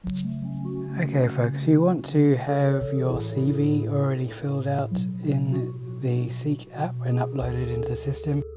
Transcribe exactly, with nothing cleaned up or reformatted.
Okay folks, you want to have your C V already filled out in the Seek app and uploaded into the system.